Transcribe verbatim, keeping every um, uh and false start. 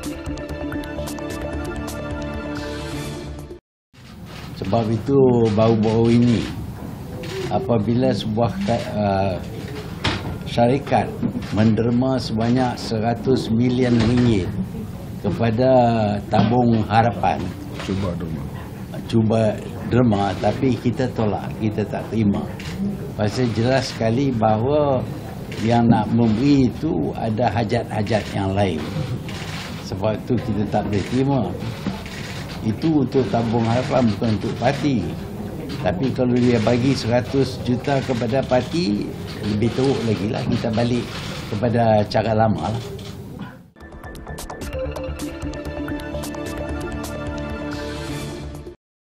Sebab itu baru-baru ini apabila sebuah uh, syarikat menderma sebanyak seratus milion ringgit kepada tabung harapan, Cuba derma. Cuba derma, tapi kita tolak, kita tak terima. Pasal jelas sekali bahawa yang nak memberi itu ada hajat-hajat yang lain. Sebab itu kita tak boleh terima. Itu untuk tabung harapan, bukan untuk parti. Tapi kalau dia bagi seratus juta kepada parti, lebih teruk lagi lah, kita balik kepada cara lama lah.